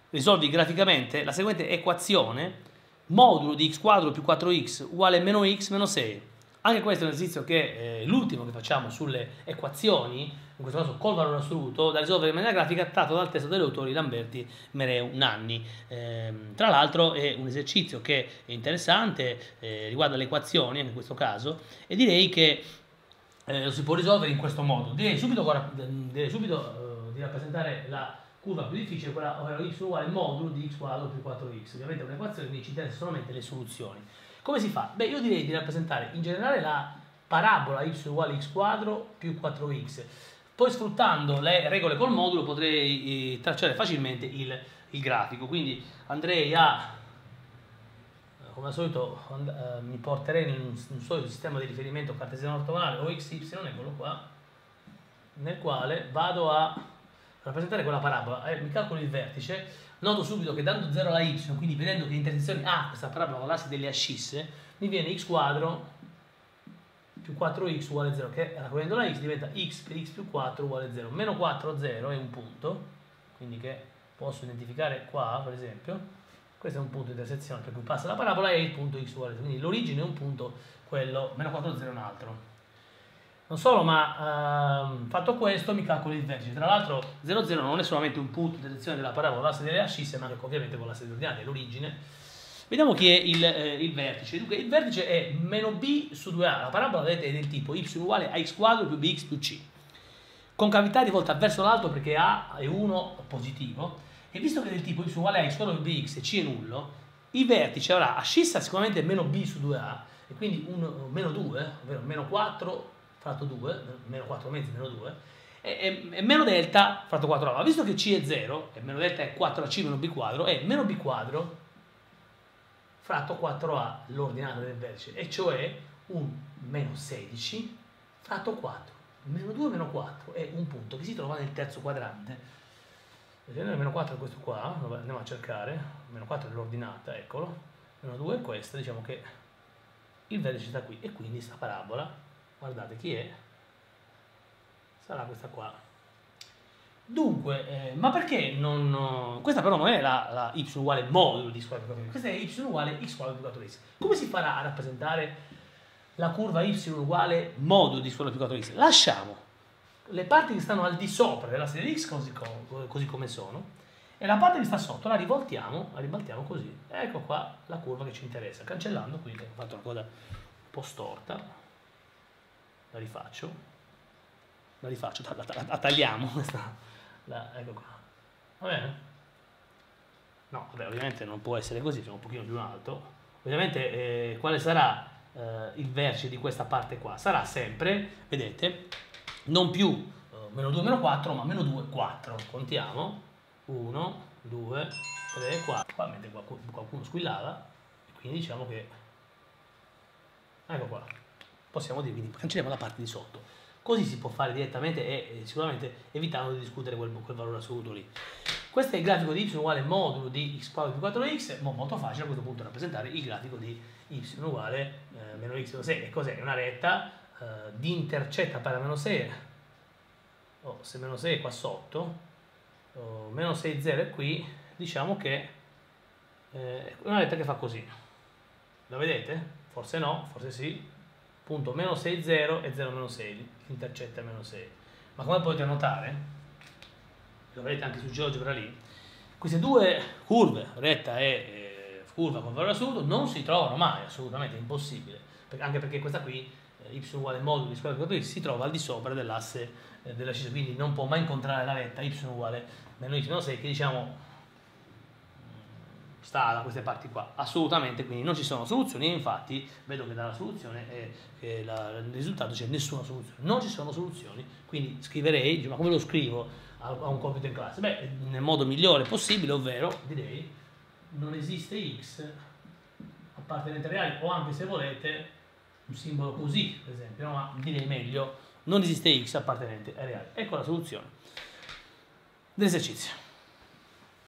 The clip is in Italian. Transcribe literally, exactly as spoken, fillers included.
risolvi graficamente la seguente equazione: modulo di x quadro più quattro x uguale meno x meno sei. Anche questo è un esercizio che è l'ultimo che facciamo sulle equazioni, in questo caso col valore assoluto, da risolvere in maniera grafica, tratto dal testo degli autori Lamberti, Mereu, Nanni. Ehm, tra l'altro è un esercizio che è interessante, eh, riguarda le equazioni, anche in questo caso, e direi che eh, lo si può risolvere in questo modo. Direi subito, direi subito eh, di rappresentare la curva più difficile, quella ovvero y uguale modulo di x quadro più quattro x. Ovviamente è un'equazione, quindi ci interessano solamente le soluzioni. Come si fa? Beh, io direi di rappresentare in generale la parabola y uguale x quadro più quattro x. Poi, sfruttando le regole col modulo, potrei eh, tracciare facilmente il, il grafico. Quindi andrei a, come al solito, eh, mi porterei in un, un solito sistema di riferimento cartesiano ortogonale o x y, eccolo qua, nel quale vado a rappresentare quella parabola. Eh, mi calcolo il vertice. Noto subito che dando zero alla y, quindi vedendo che l'intersezione A, questa parabola con l'asse delle ascisse, mi viene x quadro più quattro x uguale zero, che raccogliendo la x diventa x per x più quattro uguale zero. Meno quattro, zero è un punto, quindi che posso identificare qua, per esempio. Questo è un punto di intersezione per cui passa la parabola e il punto x uguale zero. Quindi l'origine è un punto, quello, meno quattro, zero è un altro. Non solo, ma ehm, fatto questo mi calcolo il vertice. Tra l'altro zero, zero non è solamente un punto di intersezione della parabola, l'asse delle ascisse, ma anche ovviamente con l'asse delle ordinate, l'origine. Vediamo chi è il, eh, il vertice. Dunque, il vertice è meno b su due a. La parabola, vedete, è del tipo y uguale a x quadro più bx più c. Concavità rivolta verso l'alto perché a è uno positivo. E visto che è del tipo y uguale a x quadro più bx e c è nullo, il vertice avrà ascissa sicuramente meno b su due a, e quindi un, meno due, ovvero meno quattro fratto due, meno quattro mezzi meno due, e, e, e meno delta fratto quattro a. Ma visto che c è zero, e meno delta è quattro a c meno b quadro, è meno b quadro fratto quattro a l'ordinata del vertice, e cioè un meno sedici fratto quattro. Meno due meno quattro è un punto che si trova nel terzo quadrante. Vedete, meno quattro è questo qua, andiamo a cercare, meno quattro è l'ordinata, eccolo, meno due è questa, diciamo che il vertice sta qui, e quindi sta parabola, guardate chi è, sarà questa qua. Dunque, eh, ma perché non... Questa però non è la, la y uguale modulo di x quadro più quattro x, questa è y uguale x quadro più quattro x. Come si farà a rappresentare la curva y uguale modulo di x quadro più quattro x? Lasciamo le parti che stanno al di sopra della serie x così, così come sono, e la parte che sta sotto la rivoltiamo, la ribaltiamo così. Ecco qua la curva che ci interessa. Cancellando, quindi ho fatto una cosa un po' storta, la rifaccio, la rifaccio, la, la, la tagliamo questa. La, ecco qua, va bene? No, vabbè, ovviamente non può essere così, siamo un pochino più in alto. Ovviamente eh, quale sarà eh, il vertice di questa parte qua? Sarà sempre, vedete, non più eh, meno due meno quattro, ma meno due, quattro. Contiamo, uno, due, tre, quattro. Qua mentre qualcuno squillava, quindi diciamo che, ecco qua, possiamo dire, quindi cancelliamo la parte di sotto. Così si può fare direttamente e sicuramente evitando di discutere quel, quel valore assoluto lì. Questo è il grafico di y uguale modulo di x quadro più quattro x, molto facile a questo punto rappresentare il grafico di y uguale eh, meno x meno sei. E cos'è? È una retta eh, di intercetta per la meno sei, oh, se meno sei è qua sotto, oh, meno sei, zero è qui, diciamo che eh, è una retta che fa così. La vedete? Forse no, forse sì. Punto meno sei, zero e zero meno sei, l'intercetta è meno sei. Ma come potete notare, lo vedete anche su GeoGebra lì, queste due curve, retta e eh, curva con valore assoluto, non si trovano mai, assolutamente è impossibile, perché, anche perché questa qui, eh, y uguale modulo di x quadro più quattro x, si trova al di sopra dell'asse eh, della ascissa, quindi non può mai incontrare la retta y uguale meno x meno sei, che diciamo sta da queste parti qua, assolutamente, quindi non ci sono soluzioni, e infatti vedo che dalla soluzione è, che la, il risultato c'è nessuna soluzione, non ci sono soluzioni, quindi scriverei, dice, ma come lo scrivo a, a un compito in classe? Beh, nel modo migliore possibile, ovvero direi non esiste x appartenente ai reali, o anche se volete un simbolo così, per esempio, no? Ma direi meglio non esiste x appartenente ai reali. Ecco la soluzione dell'esercizio.